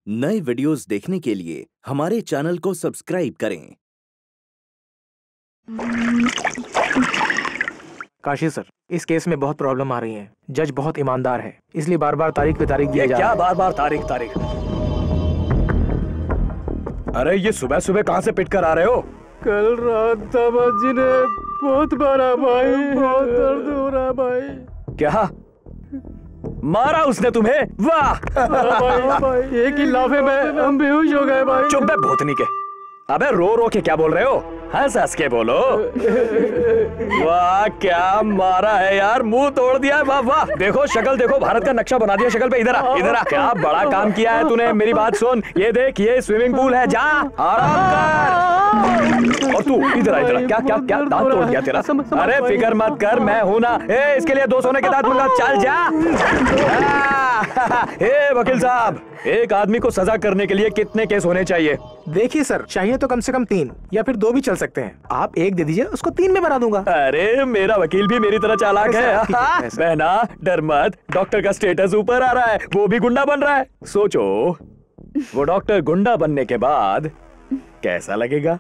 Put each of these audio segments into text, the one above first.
नए वीडियोस देखने के लिए हमारे चैनल को सब्सक्राइब करें। काशी सर, इस केस में बहुत प्रॉब्लम आ रही है। जज बहुत ईमानदार है, इसलिए बार बार तारीख पे तारीख दिया जा रहा है। क्या बार बार तारीख? अरे ये सुबह सुबह कहाँ से पिट कर आ रहे हो? कल रात दामाद जी ने बहुत मारा भाई, बहुत दर्द हो रहा भाई। क्या मारा उसने तुम्हें? वाह भाई, एक ही लाफे में हम बेहोश हो गए भाई। चुप बे भूतनी के। अबे रो के क्या बोल रहे हो? हंस के बोलो। वाह क्या मारा है यार, मुंह तोड़ दिया है। वाह वाह, देखो शक्ल देखो, भारत का नक्शा बना दिया शक्ल पे। इधर आ, क्या बड़ा काम किया है तूने। मेरी बात सुन, ये देख, ये स्विमिंग पूल है, जा आराम कर। और तू इधर आ, क्या दांत तोड़ दिया तेरा? अरे फिक्र मत कर, मैं हूं ना। इसके लिए 2 सोने के दांत मंगा, चल जा। वकील साहब, एक आदमी को सजा करने के लिए कितने केस होने चाहिए? देखिए सर, चाहिए तो कम से कम 3 या फिर 2 भी चल सकते हैं। आप 1 दे दीजिए, उसको 3 में बना दूंगा। अरे मेरा वकील भी मेरी तरह चालाक है। बहना डर मत, डॉक्टर का स्टेटस ऊपर आ रहा है, वो भी गुंडा बन रहा है। सोचो वो डॉक्टर गुंडा बनने के बाद कैसा लगेगा?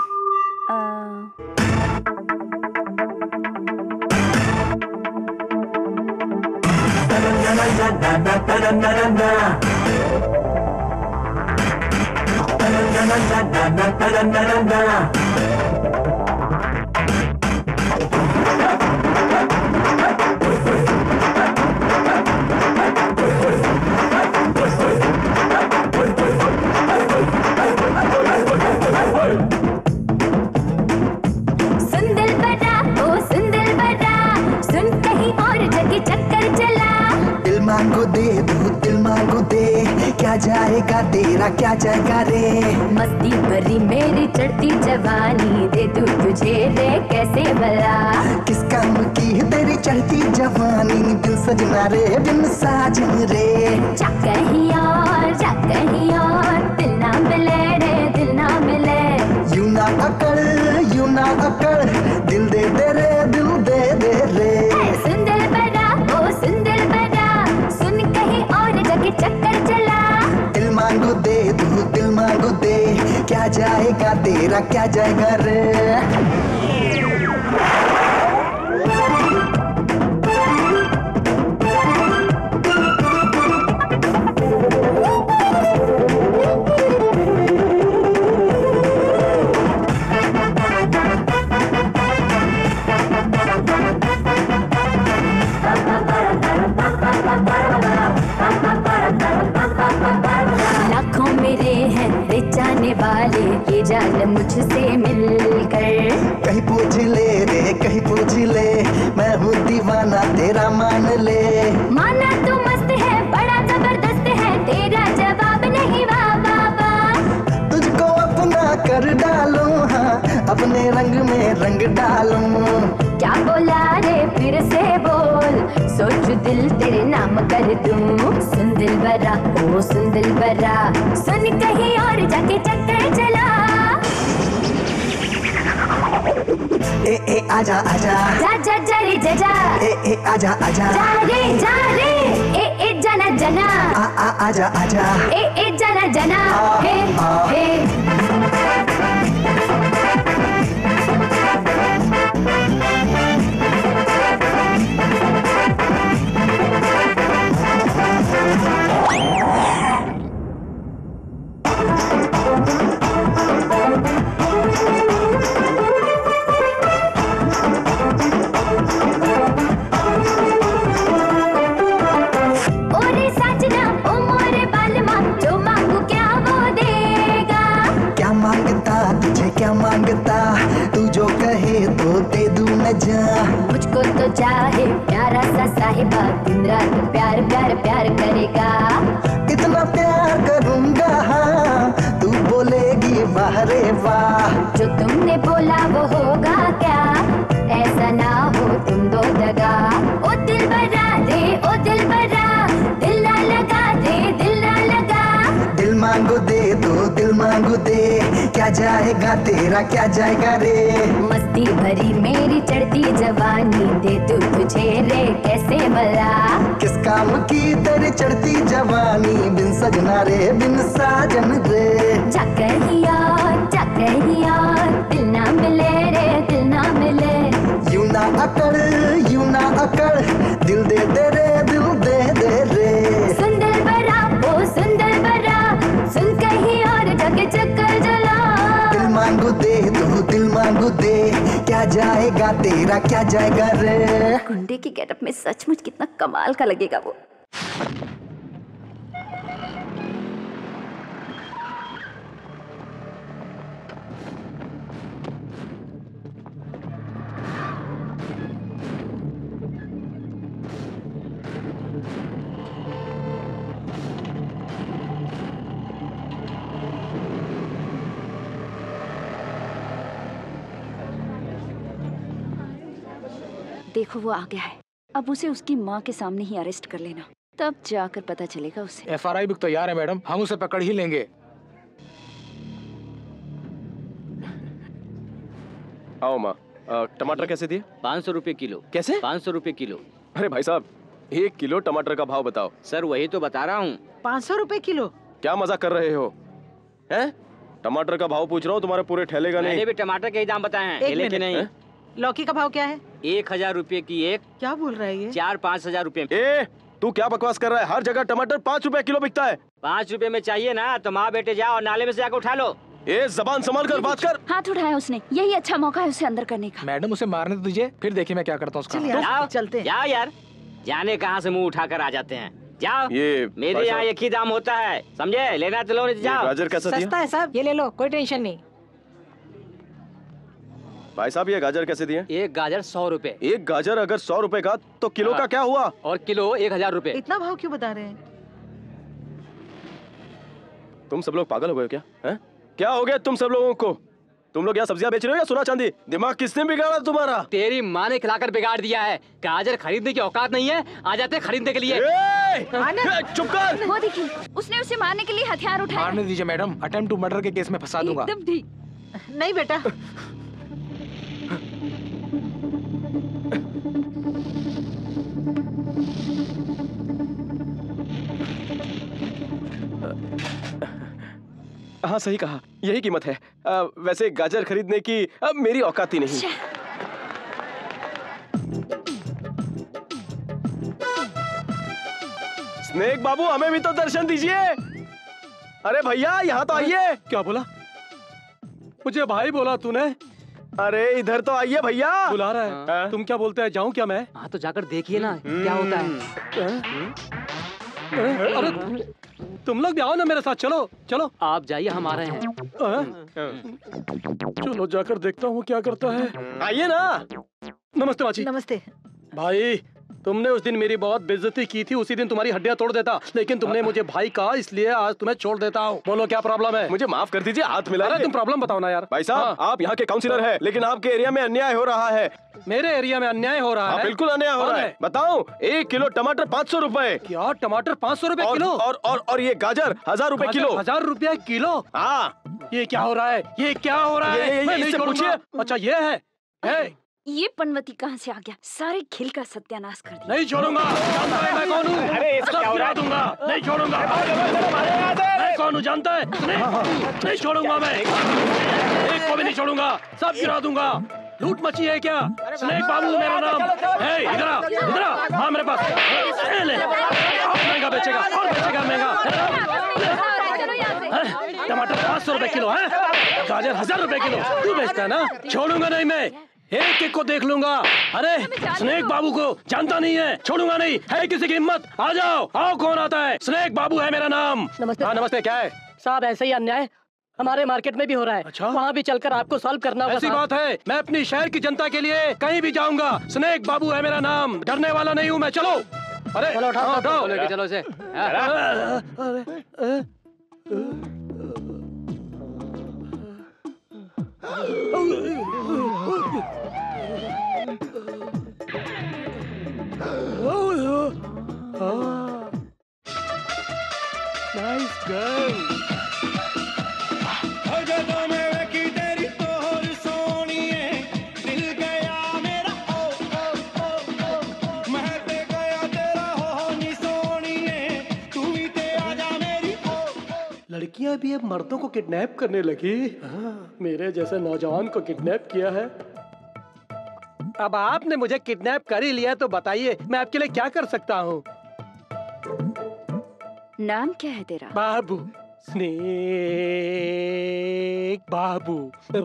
दिल मांगो दे, क्या जाएगा तेरा, क्या जाएगा रे। मस्ती भरी मेरी चढ़ती जवानी, दे दूं तुझे रे कैसे भला। किस काम की है तेरी चढ़ती जवानी, दिल सजना रे बिन साजन रे। जा कहीं और दिल ना मिले रे, दिल ना मिले। यूं ना अकड़, दिल दे दे रे, दिल दे दे रे। सुन दिल बड़ा, ओ सुन दिल बड़ा, सुन कहीं और जगह चक्कर चला। दिल मांगो दे, दिल मांगो दे, क्या जाएगा तेरा, क्या जाएगा रे। लाखों मेरे हैं रे जाने वाले, ये जान मुझसे मिलकर। कहीं पूछ ले रे, कहीं पूछ ले, मैं हूँ दीवाना तेरा, मान ले। माना तू मस्त है, बड़ा जबरदस्त है, तेरा जवाब नहीं वाह वाह वाह। तुझको अपना कर डालूं, हाँ अपने रंग में रंग डालूं। क्या बोला रे फिर से बोल, सोच दिल तेरे नाम कर दूं। सुन दिल बरा, ओ सुन दिल बरा, सुन कहीं और जाके चक्कर चला। ए आजा आजा, जा रे जा, ए आजा आजा, जा रे ए जना आजा आजा, ए जना हे क्या मांगता, तू जो कहे तो दे दूं न जा। मुझको तो चाहे प्यारा सा साहिबा, दिन रात प्यार प्यार प्यार करेगा। इतना प्यार करूंगा, हाँ तू बोलेगी वाह रे वाह। जो तुमने बोला वो होगा क्या, ऐसा ना हो तुम दो दगा। ओ दिल बरा रे, ओ दिल बरा, दिल ना लगा रे, दिल ना लगा। दिल मांगो दे दो दिल मांगो दे, क्या जाएगा तेरा क्या जाएगा रे। मस्ती भरी मेरी चढ़ती जवानी, दे तू तुझे रे कैसे भला। किस काम की तेरी चढ़ती जवानी, बिन सजना रे बिन साजन रे। जाकर ही यार दिल ना मिले रे दिल ना मिले। यूं ना अकड़ दिल दे दे रे दिल दे दे रे। सुंदर बरा ओ सुंदर बरा, सुन कहीं और जाके चक्कर जला। दिल मांगो दे दो दिल मांगो दे, क्या जाएगा तेरा क्या जाएगा रे। गुंडे की गेटअप में सचमुच कितना कमाल का लगेगा वो। देखो वो आ गया है, अब उसे उसकी माँ के सामने ही अरेस्ट कर लेना, तब जाकर पता चलेगा उसे। FRI बुक तैयार है मैडम, हम उसे पकड़ ही लेंगे। आओ माँ, टमाटर कैसे दिए? 500 रुपए किलो। कैसे? 500 रुपए किलो। अरे भाई साहब, 1 किलो टमाटर का भाव बताओ। सर वही तो बता रहा हूँ। 500 रुपए किलो? क्या मजाक कर रहे हो? हैं? टमाटर का भाव पूछ रहा हूँ, तुम्हारे पूरे ठेले का नहीं। मैंने भी टमाटर के ही दाम बताए हैं, ठेले के नहीं। लौकी का भाव क्या है? 1000 रुपए की एक। क्या बोल रहा है ये? 4-5 हजार रुपए। ए, तू क्या बकवास कर रहा है? हर जगह टमाटर 5 रुपए किलो बिकता है। 5 रुपए में चाहिए ना तो माँ बेटे जाओ और नाले में से जाकर उठा लो। ए, जबान संभाल कर बात कर। हाथ उठाया उसने, यही अच्छा मौका है उसे अंदर करने का। मैडम उसे मारने तो दीजिए, फिर देखिए मैं क्या करता हूँ उसका। चलते जाओ यार, जाने कहाँ से मुंह उठाकर आ जाते हैं। जाओ, ये मेरे यहाँ एक ही दाम होता है, समझे? लेना तो लो, नहीं जाओ। गाजर कैसा दिया? सस्ता है साहब, ये ले लो, कोई टेंशन नहीं। भाई साहब, ये गाजर कैसे दिए? एक गाजर 100 रुपए। एक गाजर अगर 100 रुपए का तो किलो का क्या हुआ? और किलो 1000 रुपए। इतना भाव क्यों बता रहे हैं? तुम सब लोग पागल हो गए क्या? हैं? क्या हो गया तुम सब लोगों को? तुम लोग यहाँ सब्जियां बेच रहे हो या सोना चांदी? दिमाग किसने बिगाड़ा तुम्हारा? तेरी माँ ने खिलाकर बिगाड़ दिया है। गाजर खरीदने की औकात नहीं है, आ जाते खरीदने के लिए। चुप कर। वो देखिए, उसने उसे मारने के लिए हथियार उठाया। मारने दीजिए मैडम, अटेम्प्ट टू मर्डर के केस में फंसा दूंगा। एकदम ठीक। नहीं बेटा। हाँ सही कहा, यही कीमत है। वैसे गाजर खरीदने की मेरी औकात ही नहीं। स्नेक बाबू, हमें भी तो दर्शन दीजिए। अरे भैया, यहाँ तो आइए। क्या बोला? मुझे भाई बोला तूने? अरे इधर तो आइए भैया। बुला रहा है। तुम क्या बोलते हैं, जाऊं क्या मैं? हाँ तो जाकर देखिए ना क्या होता है। अरे तुम लोग भी आओ ना मेरे साथ, चलो चलो। आप जाइए, हम आ रहे हैं। चलो जाकर देखता हूँ क्या करता है। आइए ना। नमस्ते माची। नमस्ते भाई, तुमने उस दिन मेरी बहुत बेइज्जती की थी, उसी दिन तुम्हारी हड्डियां तोड़ देता, लेकिन तुमने मुझे भाई कहा, इसलिए आज तुम्हें छोड़ देता हूँ। बोलो क्या प्रॉब्लम है? मुझे माफ कर दीजिए, हाथ मिला। अरे तुम प्रॉब्लम बताओ ना यार। भाई साहब, आप यहाँ के काउंसिलर हैं, लेकिन आपके एरिया में अन्याय हो रहा है। मेरे एरिया में अन्याय हो रहा है? बिल्कुल अन्याय हो रहा है। बताओ, 1 किलो टमाटर 500 रुपए। क्या टमाटर 500 रुपए किलो? और ये गाजर 1000 रुपए किलो। 1000 रुपया किलो? हाँ। ये क्या हो रहा है? ये क्या हो रहा है? मैं नहीं छोड़ूंगा। अच्छा ये है। ये पनवती कहाँ से आ गया? सारे खिल का सत्यानाश कर दिया। नहीं छोड़ूंगा। जानता है मैं कौन हूँ? अरे ये सब क्या हो रहा है? दूंगा, नहीं छोड़ूंगा। मैं कौन हूँ जानता है? नहीं छोड़ूंगा मैं, एक को भी नहीं छोड़ूंगा, सब गिरा दूंगा। लूट मची है क्या? स्नेक बाबू मेरा नाम है। इधर आ। हाँ मेरे पास। ले, और महंगा बेचेगा, और बेचेगा महंगा। टमाटर 500 रुपए किलो है, गाजर 1000 रुपए किलो। तू बेचता है ना? छोड़ूंगा नहीं मैं, एक एक को देख लूंगा। अरे स्नेक बाबू को जानता नहीं है, छोड़ूंगा नहीं। है किसी की हिम्मत? आ जाओ, आओ कौन आता है? स्नेक बाबू है मेरा नाम। नमस्ते। हाँ नमस्ते। क्या है साहब? ऐसा ही अन्याय हमारे मार्केट में भी हो रहा है। अच्छा? वहाँ भी चलकर आपको सॉल्व करना होगा। ऐसी बात है, मैं अपनी शहर की जनता के लिए कहीं भी जाऊंगा। स्नेक बाबू है मेरा नाम, डरने वाला नहीं हूँ मैं। चलो। अरे चलो उठाओ। लेके चलो इसे। Nice girl. लड़कियां भी अब मर्दों को किडनैप करने लगी। मेरे जैसे नौजवान को किडनैप किया है। अब आपने मुझे किडनैप कर ही लिया तो बताइए मैं आपके लिए क्या कर सकता हूँ? नाम क्या है तेरा? बाबू, स्नेक बाबू।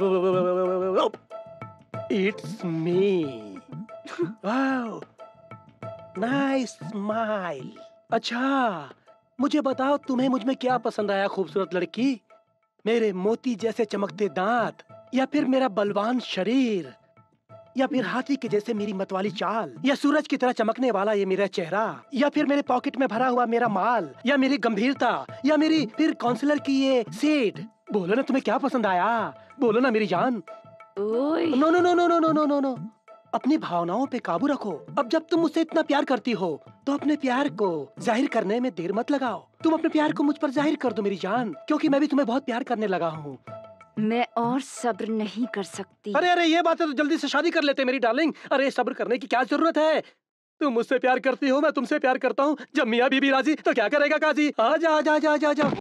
It's me. Wow, nice smile. अच्छा, मुझे बताओ तुम्हें मुझ में क्या पसंद आया खूबसूरत लड़की? मेरे मोती जैसे चमकते दांत, या फिर मेरा बलवान शरीर, या फिर हाथी के जैसे मेरी मतवाली चाल, या सूरज की तरह चमकने वाला ये मेरा चेहरा, या फिर मेरे पॉकेट में भरा हुआ मेरा माल, या मेरी गंभीरता, या मेरी फिर काउंसलर की ये सीट। बोलो ना तुम्हें क्या पसंद आया? बोलो ना मेरी जान। No no no no no no no no no, अपनी भावनाओं पे काबू रखो। अब जब तुम मुझसे इतना प्यार करती हो तो अपने प्यार को जाहिर करने में देर मत लगाओ। तुम अपने प्यार को मुझ पर जाहिर कर दो मेरी जान, क्योंकि मैं भी तुम्हें बहुत प्यार करने लगा हूँ। मैं और सब्र नहीं कर सकती। अरे अरे, ये बात है तो जल्दी से शादी कर लेते मेरी डार्लिंग। अरे सब्र करने की क्या जरूरत है? तुम मुझसे प्यार करती हो, मैं तुमसे प्यार करता हूँ। जब मियाँ बीबी राजी तो क्या करेगा काजी? आजा आजा आजा आजा आजा।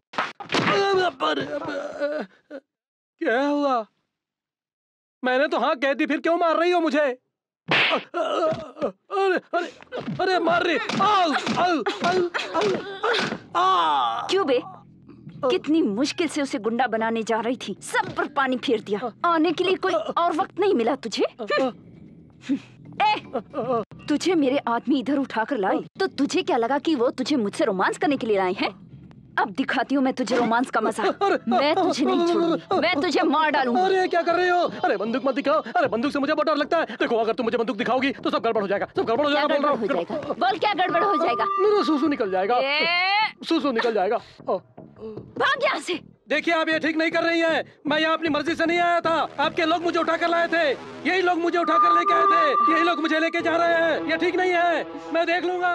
क्या हुआ? मैंने तो हाँ कह दी, फिर क्यों मार रही हो मुझे? अरे अरे अरे मार रही। क्यों बे? कितनी मुश्किल से उसे गुंडा बनाने जा रही थी, सब पर पानी फेर दिया। आने के लिए कोई और वक्त नहीं मिला तुझे? तुझे मेरे आदमी इधर उठाकर लाई तो तुझे क्या लगा कि वो तुझे मुझसे रोमांस करने के लिए लाए हैं? अब दिखाती हूँ मैं तुझे रोमांस का मजा। मैं तुझे नहीं छोड़ूंगी, मैं तुझे मार डालूंगी। अरे क्या कर रही हो? अरे बंदूक मत दिखाओ। अरे बंदूक से मुझे बहुत डर लगता है। देखो अगर तुम मुझे बंदूक दिखाओगी तो सब गड़बड़ हो जाएगा, सब गड़बड़ हो जाएगा। बोल रहा हूँ। बोल क्या गड़बड़ हो जाएगा? मेरा सूसू निकल जाएगा, सूसू निकल जाएगा। भाग यहाँ से। देखिए आप ये ठीक नहीं कर रही हैं। मैं यहाँ अपनी मर्जी से नहीं आया था। आपके लोग मुझे उठा कर लाए थे। यही लोग मुझे उठा कर लेके आए थे। यही लोग मुझे लेके जा रहे हैं। ये ठीक नहीं है, मैं देख लूंगा।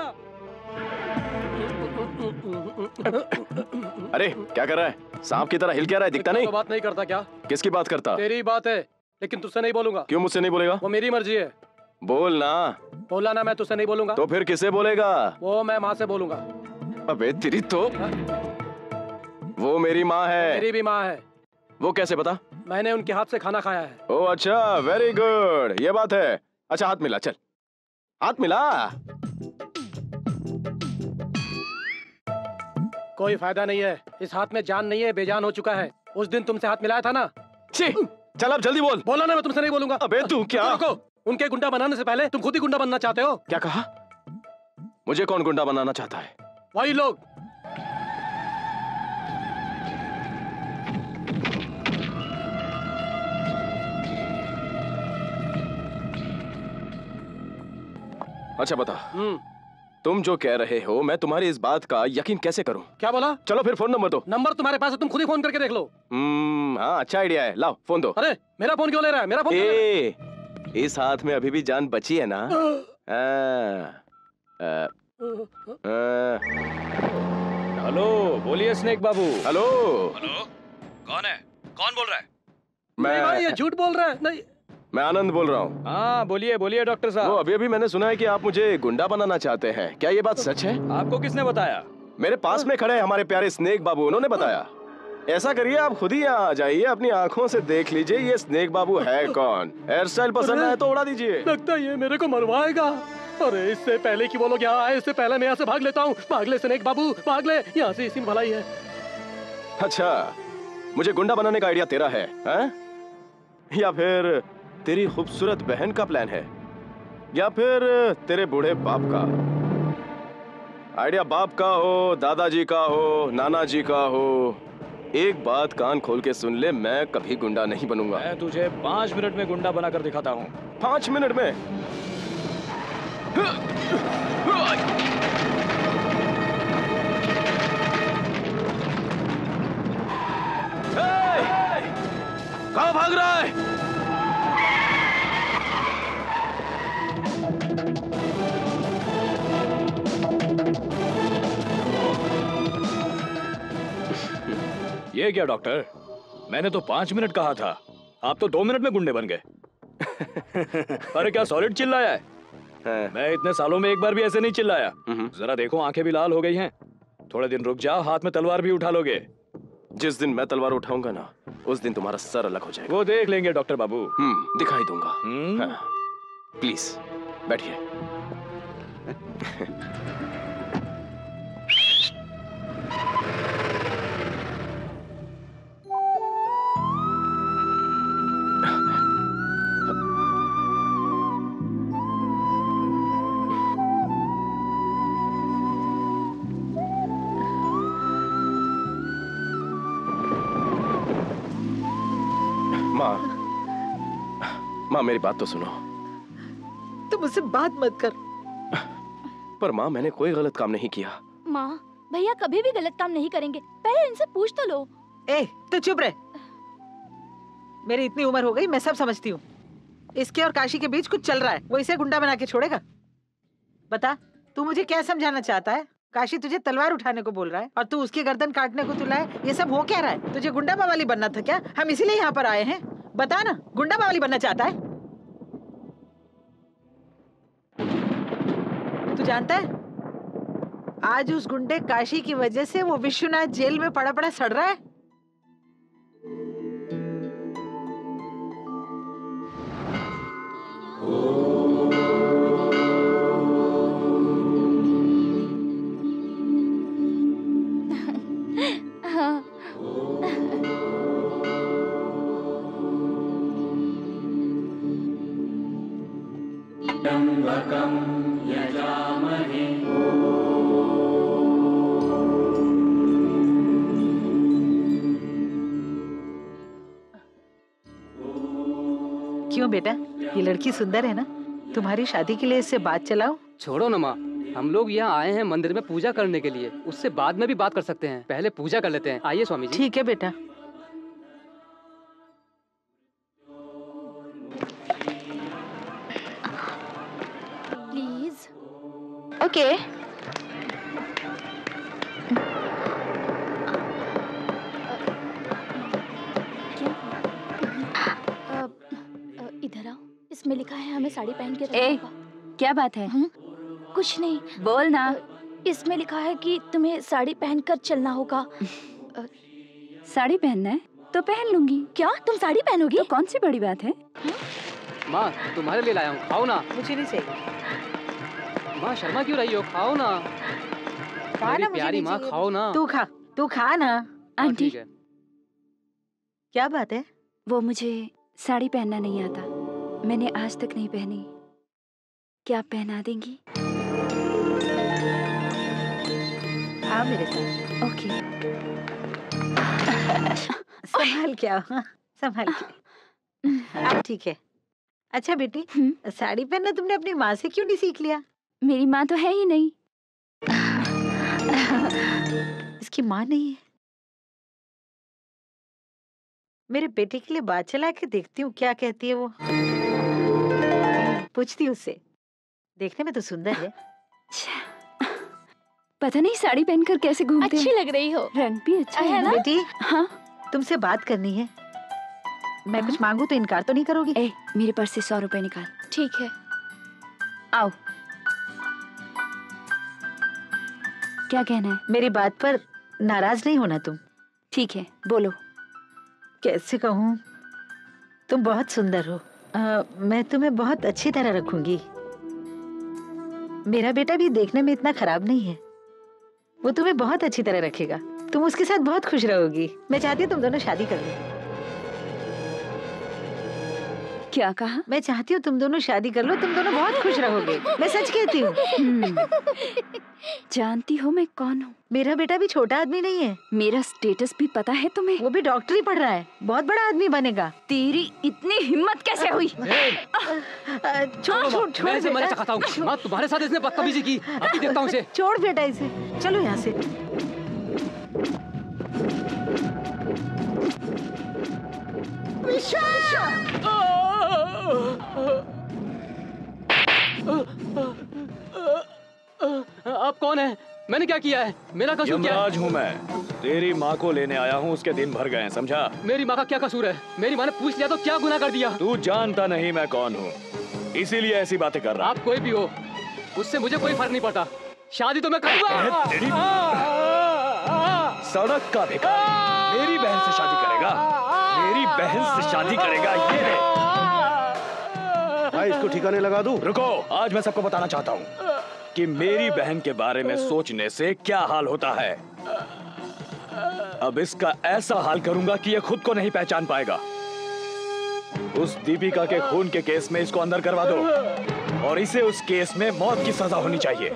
अरे क्या कर रहा है? सांप की तरह हिल क्या रहा है? दिखता नहीं? तो बात नहीं करता क्या? किसकी बात करता? तेरी बात है, लेकिन तुझसे नहीं बोलूंगा। क्यों मुझसे नहीं बोलेगा? वो मेरी मर्जी है। बोल ना। बोला ना, मैं तुझसे नहीं बोलूंगा। तो फिर किसे बोलेगा? वो मैं माँ से बोलूंगा। अबे तेरी तो। वो मेरी माँ है। मेरी भी माँ है। वो कैसे पता? मैंने उनके हाथ से खाना खाया है। ओह अच्छा, वेरी गुड, ये बात है। अच्छा हाथ मिला, चल हाथ मिला। कोई फायदा नहीं है, इस हाथ में जान नहीं है, बेजान हो चुका है। उस दिन तुमसे हाथ मिलाया था ना। छी, चल अब जल्दी बोल। बोला ना, मैं तुमसे नहीं बोलूंगा। अबे तू क्या? रुको, उनके गुंडा बनाने से पहले तुम खुद ही गुंडा बनना चाहते हो। क्या कहा? मुझे कौन गुंडा बनाना चाहता है? वही लोग। अच्छा बता, तुम जो कह रहे हो मैं तुम्हारी इस बात का यकीन कैसे करूं? क्या बोला? चलो फिर फोन नंबर दो। नंबर तुम्हारे पास है, तुम खुद ही फोन करके देख लो। हाँ अच्छा आइडिया है, लाओ फोन दो। अरे मेरा फोन क्यों ले रहा है? मेरा फोन इस हाथ में अभी भी जान बची है ना? हेलो, बोलिए स्नेक बाबू। हेलो हेलो, कौन है? कौन बोल रहा है? नहीं भाई, ये झूठ बोल रहा है। नहीं, मैं आनंद बोल रहा हूँ। हाँ बोलिए बोलिए डॉक्टर साहब। वो अभी मैंने सुना है कि आप मुझे गुंडा बनाना चाहते हैं, क्या ये बात सच है? आपको किसने बताया? मेरे पास में खड़े हमारे प्यारे स्नेक बाबू, उन्होंने बताया। ऐसा करिए आप खुद ही यहाँ आ जाइए, अपनी आंखों से देख लीजिए ये स्नेक बाबू है कौन। हेयर स्टाइल पसंद है तो उड़ा दीजिए। लगता है ये मेरे को मरवाएगा। अरे इससे पहले कि वो लोग यहाँ आए, इससे पहले मैं यहाँ से भाग लेता हूँ। भाग ले स्नेक बाबू, भाग ले यहाँ से, इसी में भलाई है। अच्छा, मुझे गुंडा बनाने का आइडिया तेरा है, या फिर तेरी खूबसूरत बहन का प्लान है, या फिर तेरे बूढ़े बाप का? आइडिया बाप का हो, दादाजी का हो, नाना जी का हो, एक बात कान खोल के सुन ले, मैं कभी गुंडा नहीं बनूंगा। मैं तुझे 5 मिनट में गुंडा बना कर दिखाता हूँ। 5 मिनट में? कहाँ भाग रहा है? ये क्या डॉक्टर, मैंने तो 5 मिनट कहा था, आप तो 2 मिनट में गुंडे बन गए। अरे क्या सॉलिड चिल्लाया है? मैं इतने सालों में एक बार भी ऐसे नहीं चिल्लाया। जरा देखो आंखें भी लाल हो गई हैं। थोड़े दिन रुक जाओ, हाथ में तलवार भी उठा लोगे। जिस दिन मैं तलवार उठाऊंगा ना, उस दिन तुम्हारा सर अलग हो जाएगा। वो देख लेंगे डॉक्टर बाबू। दिखाई दूंगा। हाँ, प्लीज बैठिए। माँ, मेरी बात तो सुनो। तुम मुझसे बात मत कर। पर माँ, मैंने कोई गलत काम नहीं किया। माँ, भैया कभी भी गलत काम नहीं करेंगे, पहले इनसे पूछ तो लो। ए, तू चुप रहे। मेरी इतनी उम्र हो गई, मैं सब समझती हूँ। इसके और काशी के बीच कुछ चल रहा है, वो इसे गुंडा बना के छोड़ेगा? बता, तू मुझे क्या समझाना चाहता है? काशी तुझे तलवार उठाने को बोल रहा है और तू उसकी गर्दन काटने को तुला है। ये सब हो क्या रहा है? तुझे गुंडा बावाली बनना था क्या? हम इसीलिए यहाँ पर आए हैं। बता ना, गुंडा बावाली बनना चाहता है? तू जानता है, आज उस गुंडे काशी की वजह से वो विश्वनाथ जेल में पड़ा पड़ा सड़ रहा है। क्यों बेटा, ये लड़की सुंदर है ना? तुम्हारी शादी के लिए इससे बात चलाओ। छोड़ो ना माँ, हम लोग यहाँ आए हैं मंदिर में पूजा करने के लिए, उससे बाद में भी बात कर सकते हैं। पहले पूजा कर लेते हैं। आइए स्वामी जी। ठीक है बेटा। प्लीज। ओके। इधर आओ, इसमें लिखा है हमें साड़ी पहन के रखना होगा। क्या बात है? कुछ नहीं, बोल ना। इसमें लिखा है कि तुम्हें साड़ी पहनकर चलना होगा। साड़ी पहनना है तो पहन लूंगी। क्या तुम साड़ी पहनोगी? तो कौन सी बड़ी बात है? माँ, तुम्हारे लिए लाया हूँ, खाओ ना। मुझे नहीं चाहिए। माँ शर्मा क्यों रही हो? खाओ ना। मेरी प्यारी माँ, खाओ ना। तू खा ना। आंटी, क्या बात है? वो मुझे साड़ी पहनना नहीं आता, मैंने आज तक नहीं पहनी। क्या आप पहना देंगी? हाँ मेरे साथ। ओके। संभाल के आओ। हाँ, संभाल के। अब ठीक है। अच्छा बेटी, साड़ी पहनना तुमने अपनी माँ से क्यों नहीं सीख लिया? मेरी माँ तो है ही नहीं। इसकी माँ नहीं है? मेरे बेटे के लिए बात चला के देखती हूँ क्या कहती है वो। पूछती हूँ उससे। देखने में तो सुंदर है। पता नहीं साड़ी पहनकर कैसे घूमते अच्छी लग रही हो। रंग भी अच्छा है ना? बेटी, हाँ, तुमसे बात करनी है। मैं कुछ मांगू तो इनकार तो नहीं करोगी? मेरे पर्स से 100 रुपए निकाल। ठीक है। आओ। क्या कहना है? मेरी बात पर नाराज नहीं होना तुम। ठीक है, बोलो। कैसे कहूँ, तुम बहुत सुंदर हो। मैं तुम्हें बहुत अच्छी तरह रखूंगी। मेरा बेटा भी देखने में इतना खराब नहीं है, वो तुम्हें बहुत अच्छी तरह रखेगा। तुम उसके साथ बहुत खुश रहोगी। मैं चाहती हूँ तुम दोनों शादी कर लो। क्या कहा? मैं चाहती हूँ तुम दोनों शादी कर लो, तुम दोनों बहुत खुश रहोगे। मैं सच कहती हूँ। जानती हो मैं कौन हूँ? मेरा बेटा भी छोटा आदमी नहीं है। मेरा स्टेटस भी पता है तुम्हें? वो भी डॉक्टरी पढ़ रहा है, बहुत बड़ा आदमी बनेगा। तेरी इतनी हिम्मत कैसे हुई? छोड़ मैं इसे मना चाहता हूँ। माँ, तुम्हारे साथ इसने बदतमीजी की, अभी देखता हूँ इसे। छोड़ बेटा इसे, चलो यहाँ से। आप कौन है? मैंने क्या किया है? मेरा कसूर क्या है? यमराज हूँ मैं, तेरी माँ को लेने आया हूँ। उसके दिन भर गए, समझा? मेरी माँ का क्या कसूर है? मेरी माँ ने पूछ लिया तो क्या गुनाह कर दिया? तू जानता नहीं मैं कौन हूँ, इसीलिए ऐसी बातें कर रहा। आप कोई भी हो, उससे मुझे कोई फर्क नहीं पड़ता। शादी तो मैं करूँगा। सड़क का भिखारी मेरी शादी करेगा ये है। भाई इसको ठिकाने लगा दूं? रुको, आज मैं सबको बताना चाहता हूँ कि मेरी बहन के बारे में सोचने से क्या हाल होता है। अब इसका ऐसा हाल करूंगा कि ये खुद को नहीं पहचान पाएगा। उस दीपिका के खून के केस में इसको अंदर करवा दो और इसे उस केस में मौत की सजा होनी चाहिए।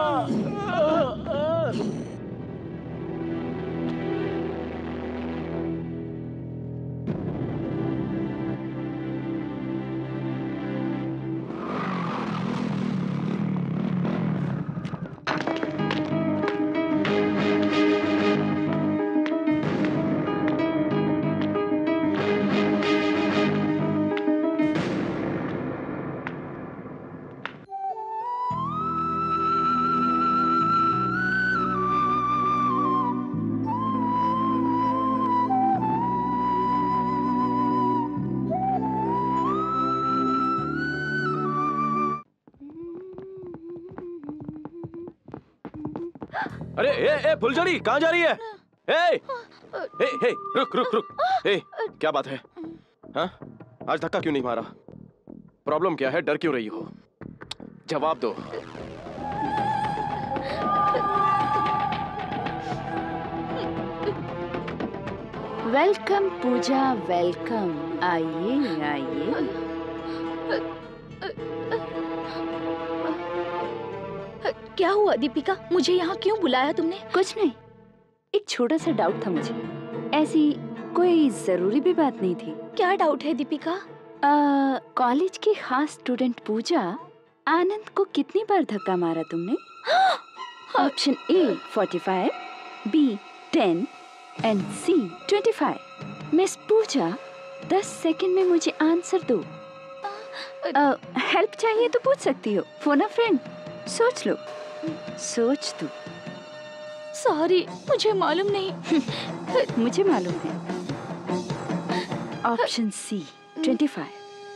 अरे ए फुलझड़ी कहाँ जा रही है? ए रुक रुक रुक। क्या बात है? हाँ? आज धक्का क्यों नहीं मारा? प्रॉब्लम क्या है? डर क्यों रही हो? जवाब दो। Welcome Pooja, welcome. आइए आइए। क्या हुआ दीपिका, मुझे यहाँ क्यों बुलाया तुमने? कुछ नहीं, एक छोटा सा डाउट था मुझे। ऐसी कोई जरूरी भी बात नहीं थी। क्या डाउट है दीपिका? कॉलेज की खास स्टूडेंट पूजा, आनंद को कितनी बार धक्का मारा तुमने? Option A 45, B 10 and C 25। Miss Pooja, 10 second में मुझे आंसर दो। हेल्प चाहिए तो पूछ सकती हो, फोन अ फ्रेंड। सोच लो, सोच दो। सॉरी, मुझे मालूम नहीं। मुझे मालूम है। Option C 25।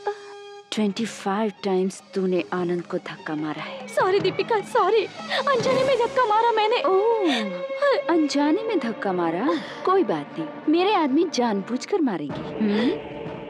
25 टाइम्स तूने आनंद को धक्का मारा है। सॉरी दीपिका, सॉरी, अनजाने में धक्का मारा मैंने। ओह, अनजाने में धक्का मारा? कोई बात नहीं, मेरे आदमी जानबूझकर मारेंगे।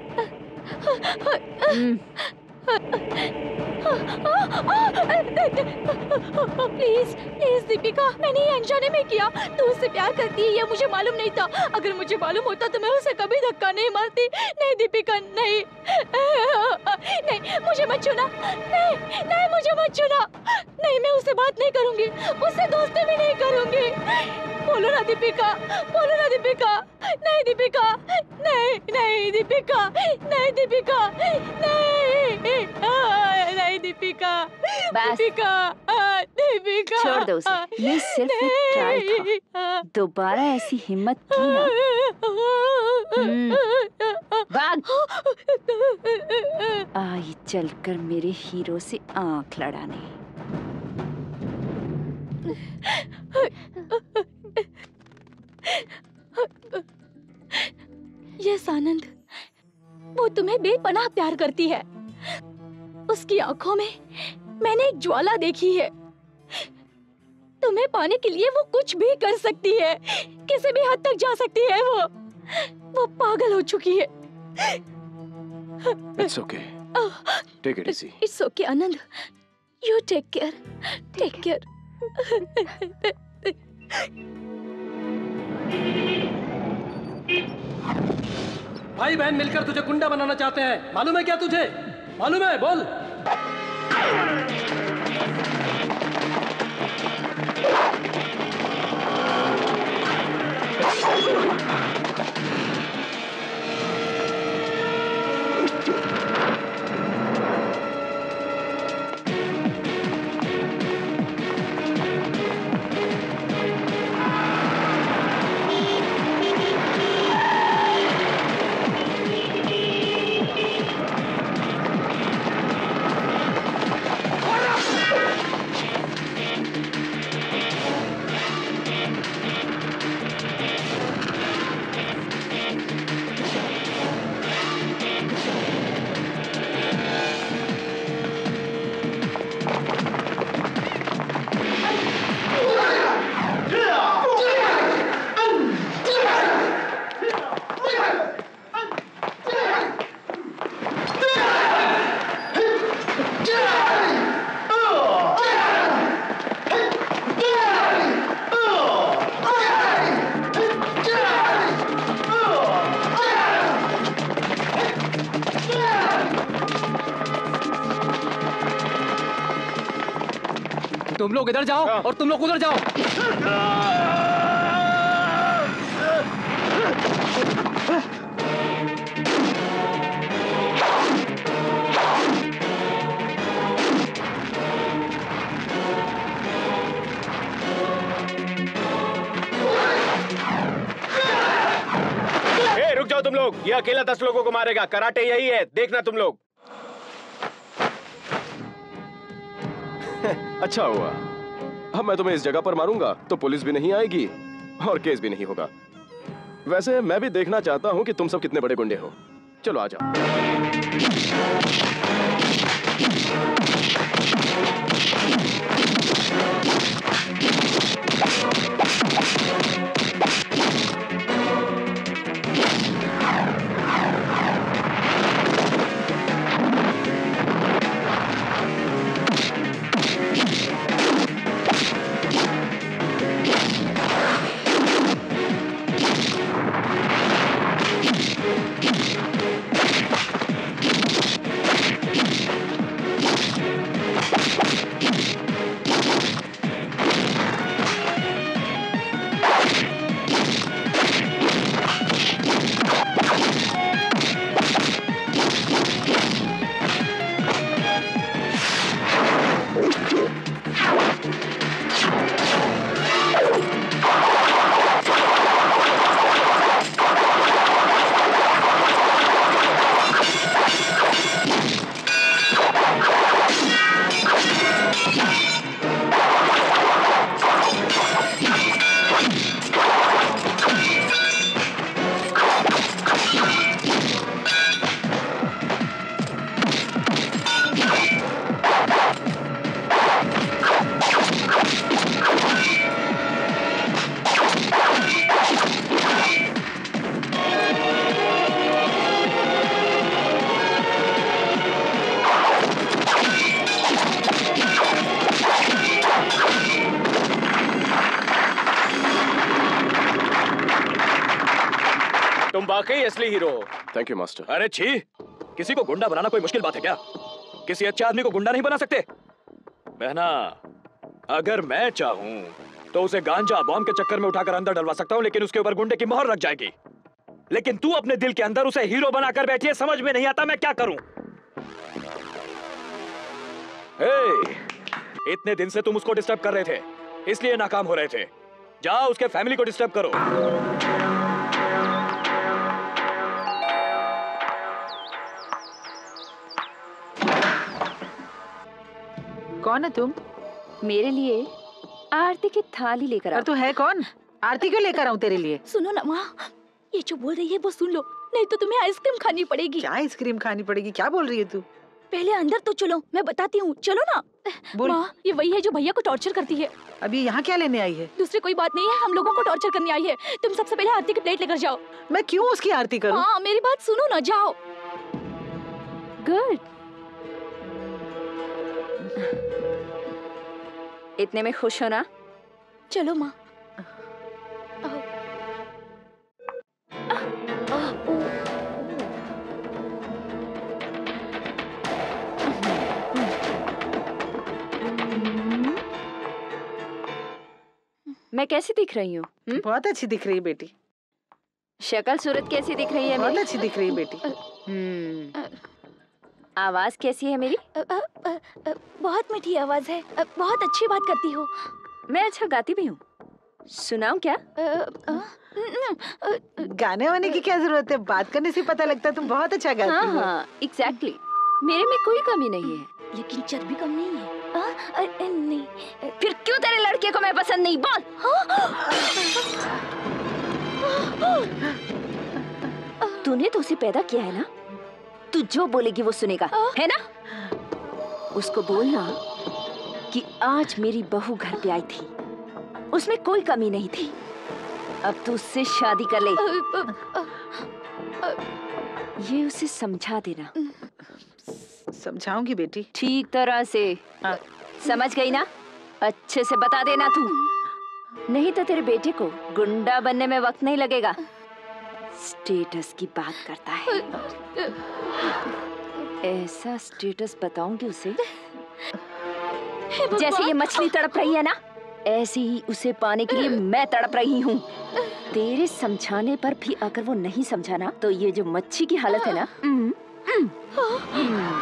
प्लीज प्लीज दीपिका, मैंने ये अनजाने में किया। तू उससे प्यार करती है, ये मुझे मालूम नहीं था। अगर मुझे मालूम होता तो मैं उसे कभी धक्का नहीं मारती। नहीं दीपिका, नहीं नहीं, मुझे मत छूना। नहीं नहीं, मुझे मत छूना। नहीं, मैं उससे बात नहीं करूंगी, उससे दोस्ती भी नहीं करूंगी। बोलो ना दीपिका, बोलो ना दीपिका। नहीं दीपिका, नहीं नहीं दीपिका, नहीं दीपिका, नहीं नहीं दीपिका, दीपिका, दीपिका। छोड़ दो उसे, ये सिर्फ एक ट्रायल था। दोबारा ऐसी हिम्मत की ना, भाग। आई चलकर मेरे हीरो से आंख लड़ाने। यस आनंद, वो तुम्हें बेपनाह प्यार करती है। उसकी आंखों में मैंने एक ज्वाला देखी है। तुम्हें पाने के लिए वो कुछ भी कर सकती है, किसी भी हद तक जा सकती है। वो पागल हो चुकी है। It's okay. Take it easy. It's okay Anand, you take care, take care. भाई बहन मिलकर तुझे गुंडा बनाना चाहते हैं, मालूम है क्या तुझे? मालूम है? बोल। तुम लोग इधर जाओ और तुम लोग उधर जाओ। रुक जाओ तुम लोग, ये अकेला 10 लोगों को मारेगा। कराटे यही है, देखना तुम लोग। अच्छा हुआ, अब मैं तुम्हें इस जगह पर मारूंगा तो पुलिस भी नहीं आएगी और केस भी नहीं होगा। वैसे मैं भी देखना चाहता हूं कि तुम सब कितने बड़े गुंडे हो। चलो आ जाओ। वाकई असली हीरो। Thank you master. अरे छी, किसी को गुंडा बनाना कोई मुश्किल बात है क्या? किसी अच्छे आदमी को गुंडा नहीं बना सकते? बहना, अगर मैं चाहूं तो उसे गांजा बॉम्ब के चक्कर में उठाकर अंदर डलवा सकता हूं, लेकिन उसके ऊपर गुंडे की मोहर लग जाएगी। लेकिन तू अपने दिल के अंदर उसे हीरो बनाकर बैठी है, समझ में नहीं आता मैं क्या करूं। इतने दिन से तुम उसको डिस्टर्ब कर रहे थे, इसलिए नाकाम हो रहे थे। जाओ उसके फैमिली को डिस्टर्ब करो। कौन है तुम? मेरे लिए आरती की थाली लेकर आओ। और तू है कौन? आरती क्यों लेकर आऊं तेरे लिए? सुनो ना माँ, ये जो बोल रही है वो सुन लो, नहीं तो तुम्हें आइसक्रीम खानी पड़ेगी। क्या आइसक्रीम खानी पड़ेगी? क्या बोल रही है तू? पहले अंदर तो चलो, मैं बताती हूँ। चलो ना। माँ, ये वही है जो भैया को टॉर्चर करती है। अभी यहाँ क्या लेने आई है? दूसरी कोई बात नहीं है, हम लोगों को टॉर्चर करने आई है। तुम सबसे पहले आरती की प्लेट लेकर जाओ। मैं क्यों उसकी आरती करूँ? हाँ, मेरी बात सुनो ना, जाओ। गुड। इतने में खुश हो ना? चलो माँ। मैं कैसी दिख रही हूँ? बहुत अच्छी दिख रही है बेटी। शक्ल सूरत कैसी दिख रही है? बहुत अच्छी दिख रही है बेटी। आवाज कैसी है मेरी? बहुत मीठी आवाज है, बहुत अच्छी बात करती हो। मैं अच्छा गाती भी हूँ, सुनाऊं क्या? गाने वाने की क्या जरूरत है, बात करने से पता लगता है तुम बहुत अच्छा गाती हो। हाँ, एग्जैक्टली। मेरे में कोई कमी नहीं है, लेकिन चर्बी कम नहीं है। नहीं। फिर क्यों तेरे लड़के को मैं पसंद नहीं? बोल। तूने तो उसे पैदा किया है ना, तू जो बोलेगी वो सुनेगा, है ना? उसको बोलना कि आज मेरी बहू घर पे आई थी, उसमें कोई कमी नहीं थी, अब तू उससे शादी कर ले। ये उसे समझा देना। समझाऊंगी बेटी, ठीक तरह से। समझ गई ना? अच्छे से बता देना तू, नहीं तो तेरे बेटे को गुंडा बनने में वक्त नहीं लगेगा। स्टेटस की बात करता है, ऐसा स्टेटस बताऊंगी उसे जैसे ये मछली तड़प रही है ना, ऐसे ही उसे पाने के लिए मैं तड़प रही हूँ। तेरे समझाने पर भी अगर वो नहीं समझा ना, तो ये जो मच्छी की हालत है ना,